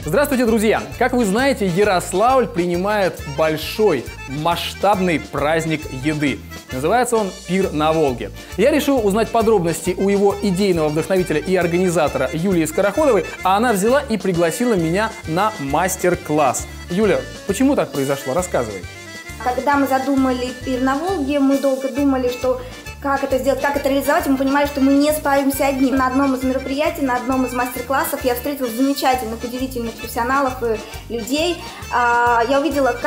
Здравствуйте, друзья! Как вы знаете, Ярославль принимает большой, масштабный праздник еды. Называется он «Пир на Волге». Я решил узнать подробности у его идейного вдохновителя и организатора Юлии Скороходовой, а она взяла и пригласила меня на мастер-класс. Юля, почему так произошло? Рассказывай. Когда мы задумали «Пир на Волге», мы долго думали, что как это сделать, как это реализовать, и мы понимали, что мы не справимся одни. На одном из мероприятий, на одном из мастер-классов я встретила замечательных, удивительных профессионалов и людей. Я увидела,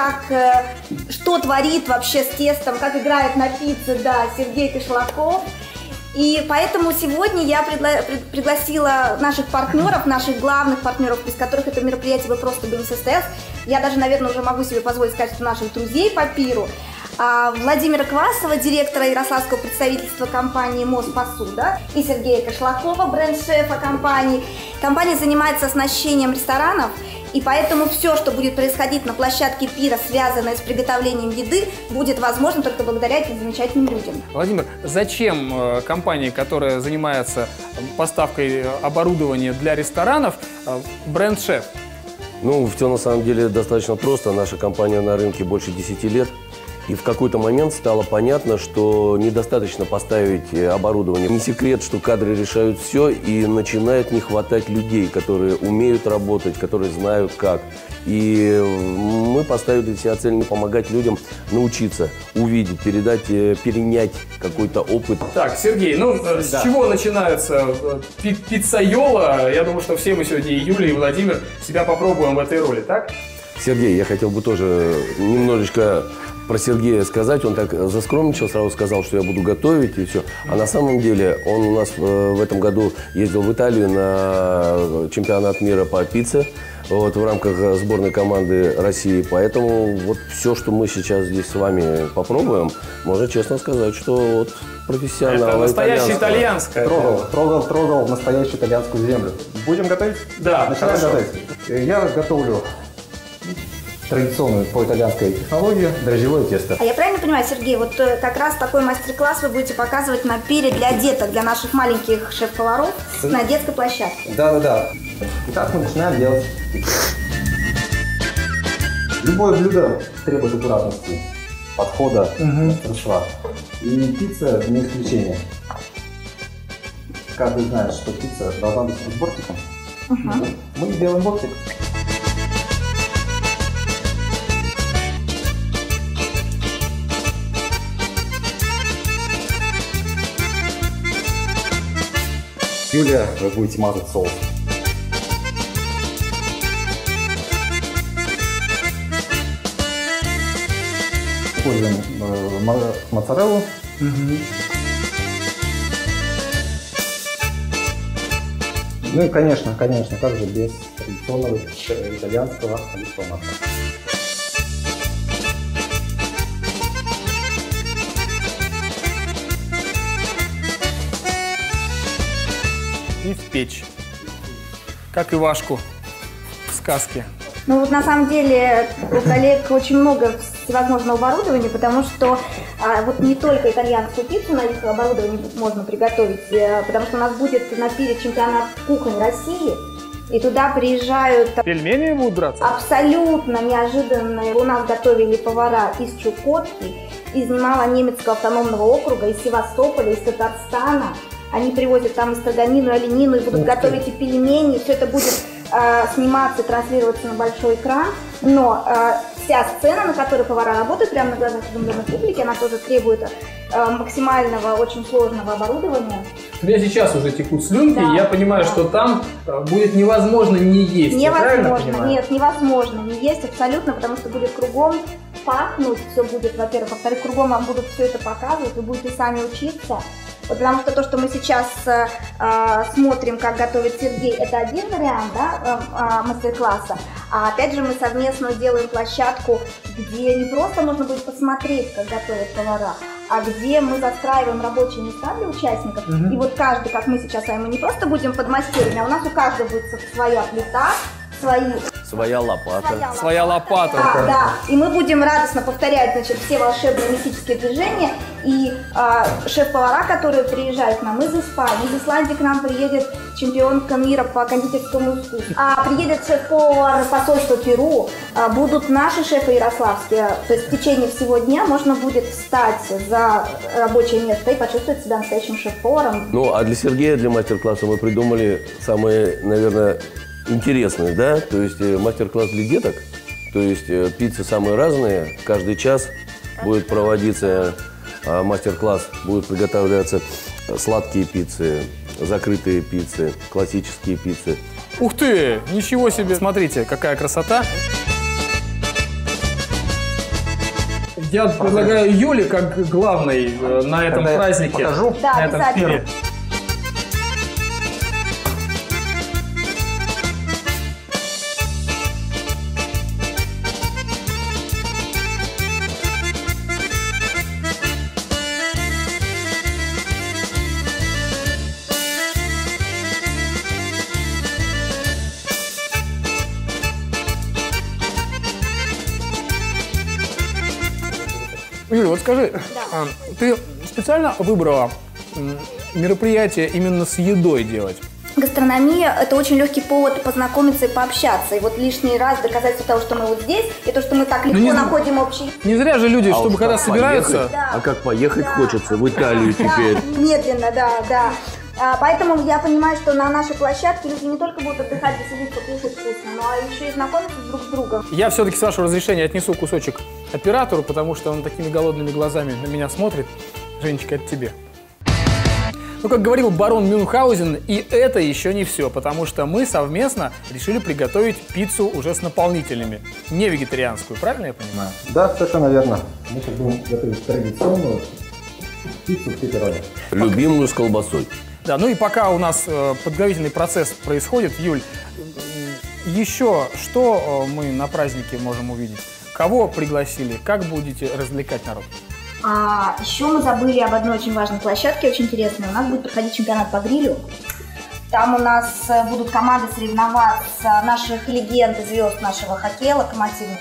что творит вообще с тестом, как играет на пицце, Сергей Кошлаков. И поэтому сегодня я пригласила наших партнеров, наших главных партнеров, без которых это мероприятие бы просто не состоялось. Я даже, наверное, уже могу себе позволить сказать, что наших друзей по пиру. Владимира Квасова, директора ярославского представительства компании Моспосуда, и Сергея Кошлакова, бренд-шефа компании. Компания занимается оснащением ресторанов, и поэтому все, что будет происходить на площадке пира, связанное с приготовлением еды, будет возможно только благодаря этим замечательным людям. Владимир, зачем компании, которая занимается поставкой оборудования для ресторанов, бренд-шеф? Ну, все на самом деле достаточно просто. Наша компания на рынке больше 10 лет. И в какой-то момент стало понятно, что недостаточно поставить оборудование. Не секрет, что кадры решают все, и начинает не хватать людей, которые умеют работать, которые знают как. И мы поставили для себя цель помогать людям научиться, увидеть, передать, перенять какой-то опыт. Так, Сергей, с чего начинается пиццайола? Я думаю, что все мы сегодня, и Юля, и Владимир, себя попробуем в этой роли, так? Сергей, я хотел бы тоже немножечко про Сергея сказать. Он так заскромничал, сразу сказал, что я буду готовить и все. А на самом деле он у нас в этом году ездил в Италию на чемпионат мира по пицце в рамках сборной команды России. Поэтому вот все, что мы сейчас здесь с вами попробуем, можно честно сказать, что профессионал. Это настоящее итальянское. Трогал настоящую итальянскую землю. Будем готовить? Да, начинаем готовить. Я готовлю традиционную по итальянской технологии дрожжевое тесто. А я правильно понимаю, Сергей, вот как раз такой мастер-класс вы будете показывать на пире для деток, для наших маленьких шеф-поваров на детской площадке? Да. Итак, мы начинаем делать пиццу. Любое блюдо требует аккуратности, подхода, мастерства. И пицца не исключение. Каждый знает, что пицца должна быть с бортиком. Мы делаем бортик. Юлия, вы будете мазать соус. Используем моцареллу. Ну и конечно, как же без традиционного итальянского оливкового масла. И в печь. Как Ивашку в сказке. Ну вот на самом деле у коллег очень много всевозможного оборудования, потому что вот не только итальянскую пиццу на их оборудовании можно приготовить, потому что у нас будет на пире чемпионат кухонь России, и туда приезжают... Пельмени будут драться? Абсолютно неожиданно. У нас готовили повара из Чукотки, из немало-немецкого автономного округа, из Севастополя, из Татарстана. Они привозят там и строганину, и оленину, и будут готовить и пельмени. Все это будет сниматься, транслироваться на большой экран. Но вся сцена, на которой повара работают, прямо на глазах изумленной публики, она тоже требует максимального, очень сложного оборудования. У меня сейчас уже текут слюнки, и я понимаю, что там будет невозможно не есть. Невозможно, нет, невозможно не есть абсолютно, потому что будет кругом пахнуть, все будет, во-первых. Во-вторых, кругом вам будут все это показывать, вы будете сами учиться. Вот потому что то, что мы сейчас смотрим, как готовит Сергей, это один вариант мастер-класса. А опять же мы совместно делаем площадку, где не просто можно будет посмотреть, как готовят повара, а где мы застраиваем рабочие места для участников. И вот каждый, как мы сейчас с вами, мы не просто будем под мастерами, а у нас у каждого будет своя плита, свои Своя лопата. Своя лопата. Да, да. И мы будем радостно повторять, значит, все волшебные мистические движения. И шеф-повара, которые приезжают к нам из Испании, из Исландии к нам приедет чемпионка мира по кондитерскому искусству. Приедет шеф-повар посольства Перу, будут наши шефы ярославские. То есть в течение всего дня можно будет встать за рабочее место и почувствовать себя настоящим шеф-поваром. Ну, а для Сергея, для мастер-класса мы придумали самые, наверное, интересные, да? То есть мастер-класс для деток. То есть пиццы самые разные. Каждый час будет проводиться мастер-класс, будут приготовляться сладкие пиццы, закрытые пиццы, классические пиццы. Ух ты! Ничего себе! Смотрите, какая красота! Я предлагаю Юле как главной на этом празднике. Покажу. Да, на этом обязательно. пире. Юля, вот скажи, ты специально выбрала мероприятие именно с едой делать? Гастрономия – это очень легкий повод познакомиться и пообщаться. И вот лишний раз доказательство того, что мы вот здесь, и то, что мы так легко находим общий... Не зря же люди, чтобы уж когда как собираются... поехать, а как поехать хочется в Италию теперь. Да, медленно, да. Поэтому я понимаю, что на нашей площадке люди не только будут отдыхать, веселиться, кушать вкусно, но еще и знакомиться друг с другом. Я все-таки, с вашего разрешения, отнесу кусочек оператору, потому что он такими голодными глазами на меня смотрит. Женечка, это тебе. Ну, как говорил барон Мюнхгаузен, и это еще не все, потому что мы совместно решили приготовить пиццу уже с наполнителями, не вегетарианскую, правильно я понимаю? Да, совершенно верно. Мы сейчас будем готовить традиционную пиццу пепперони. Любимую с колбасой. Да, ну и пока у нас подготовительный процесс происходит, Юль, еще что мы на празднике можем увидеть? Кого пригласили? Как будете развлекать народ? Еще мы забыли об одной очень важной площадке, очень интересной. У нас будет проходить чемпионат по грилю. Там у нас будут команды соревноваться, наших легенд и звезд нашего хоккея локомотивных,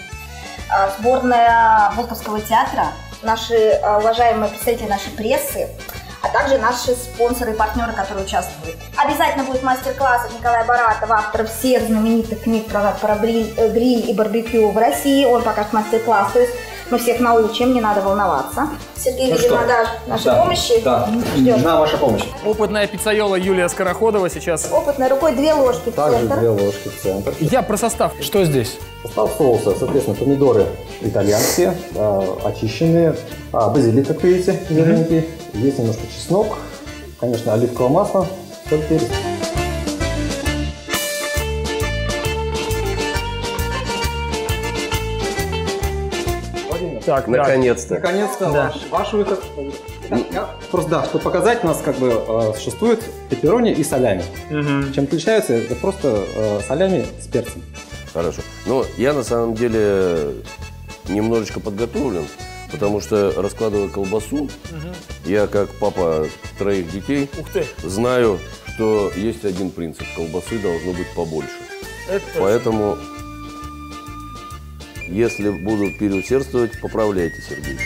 сборная Волковского театра, наши уважаемые представители нашей прессы, а также наши спонсоры и партнеры, которые участвуют. Обязательно будет мастер-класс от Николая Баратова, автора всех знаменитых книг про гриль и барбекю в России. Он покажет мастер-класс, то есть мы всех научим, не надо волноваться. Сергей, видимо, нашей помощи. Да, нужна ваша помощь. Опытная пиццайола Юлия Скороходова сейчас. Опытной рукой 2 ложки в Также центр. 2 ложки в центр. Я про состав. Что здесь? Состав соуса, соответственно, помидоры итальянские, очищенные, базилик, как видите, зелененький. Есть немножко чеснок, конечно, оливковое масло, соль, перец. Так, Наконец-то. Наконец-то Да. ваш выход. Просто да, чтобы показать, у нас как бы существует пепперони и солями. Чем отличаются? Это просто солями с перцем. Хорошо. Ну, я на самом деле немножечко подготовлен, потому что, раскладывая колбасу, я как папа 3 детей Ух ты. знаю, что есть один принцип. Колбасы должно быть побольше. Это точно. Поэтому, если буду переусердствовать, поправляйте, Сергей.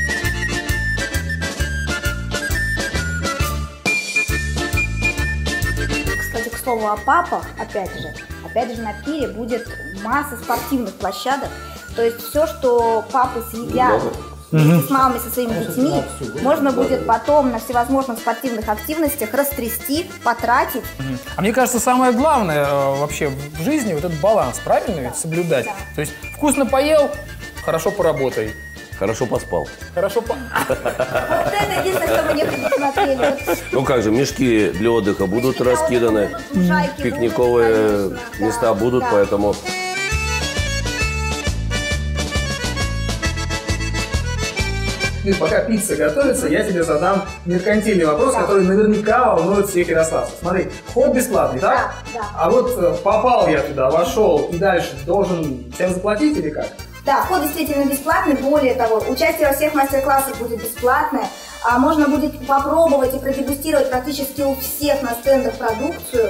Кстати, к слову о папах, опять же на пире будет масса спортивных площадок. То есть все, что папы съедят с мамой, со своими детьми, можно будет потом на всевозможных спортивных активностях растрясти, потратить. А мне кажется, самое главное вообще в жизни вот этот баланс, правильно ведь соблюдать? Да. То есть вкусно поел, хорошо поработай. Хорошо поспал. Хорошо Вот это единственное, что мы не предусмотрели. Вот Ну как же, мешки для отдыха будут раскиданы, будут, лужайки пикниковые будут, конечно, места да, будут, да. поэтому... И пока пицца готовится, я тебе задам меркантильный вопрос, который наверняка волнует всех ярославцев. Смотри, вход бесплатный, так? Да, да. А вот попал я туда, вошел и дальше должен всем заплатить или как? Да, вход действительно бесплатный. Более того, участие во всех мастер-классах будет бесплатное. Можно будет попробовать и продегустировать практически у всех на стендах продукцию.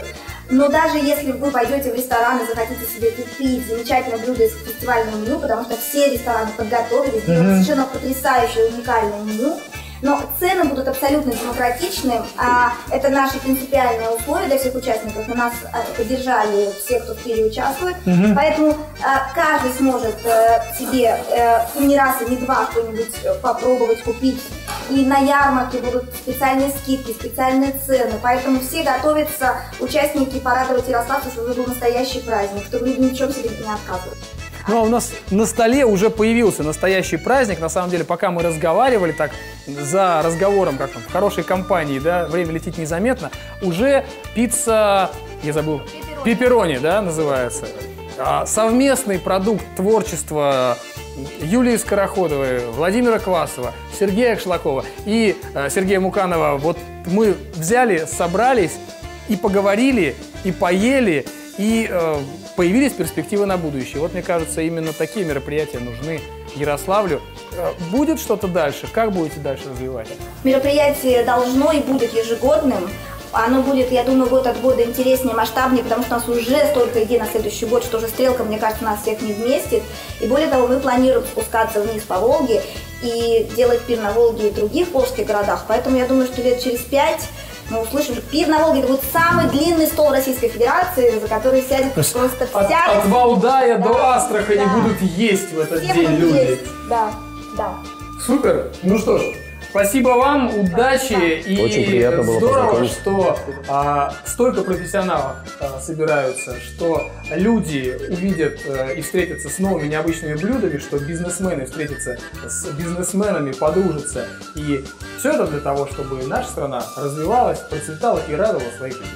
Но даже если вы пойдете в ресторан и захотите себе купить замечательное блюдо из фестивального меню, потому что все рестораны подготовили, сделали совершенно потрясающее, уникальное меню, но цены будут абсолютно демократичны, а это наши принципиальные условия для всех участников. У нас поддержали все, кто в пире участвует, поэтому каждый сможет себе не раз и не два что-нибудь попробовать купить. И на ярмарке будут специальные скидки, специальные цены, поэтому все готовятся, участники, порадовать ярославцев, чтобы был настоящий праздник, чтобы люди ни в чем себе не отказывали. Ну, а у нас на столе уже появился настоящий праздник. На самом деле, пока мы разговаривали так, за разговором, как там, в хорошей компании, да, время летит незаметно, уже пицца, я забыл, пепперони, да, называется. Совместный продукт творчества Юлии Скороходовой, Владимира Квасова, Сергея Кшлакова и Сергея Муканова. Вот мы взяли, собрались и поговорили, и поели, и появились перспективы на будущее. Вот, мне кажется, именно такие мероприятия нужны Ярославлю. Будет что-то дальше? Как будете дальше развивать? Мероприятие должно и будет ежегодным. Оно будет, я думаю, год от года интереснее, масштабнее, потому что у нас уже столько идей на следующий год, что уже стрелка, мне кажется, нас всех не вместит. И более того, мы планируем спускаться вниз по Волге и делать пир на Волге и в других волжских городах. Поэтому я думаю, что лет через 5 мы услышим, что пир на Волге — это будет самый длинный стол Российской Федерации, за который сядет просто вся... От Валдая до Астрахани будут есть в этот день люди. Есть. Да, да. Супер! Ну что ж, спасибо вам, удачи, и очень приятно было здорово, что столько профессионалов собираются, что люди увидят и встретятся с новыми необычными блюдами, что бизнесмены встретятся с бизнесменами, подружатся. И все это для того, чтобы наша страна развивалась, процветала и радовала своих людей.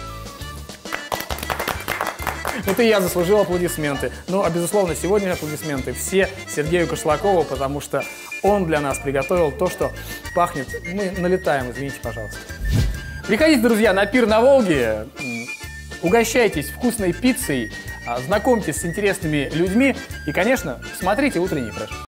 Это и я заслужил аплодисменты. Ну, а безусловно, сегодня аплодисменты все Сергею Кшлакову, потому что он для нас приготовил то, что пахнет. Мы налетаем, извините, пожалуйста. Приходите, друзья, на пир на Волге, угощайтесь вкусной пиццей, знакомьтесь с интересными людьми и, конечно, смотрите «Утренний фреш».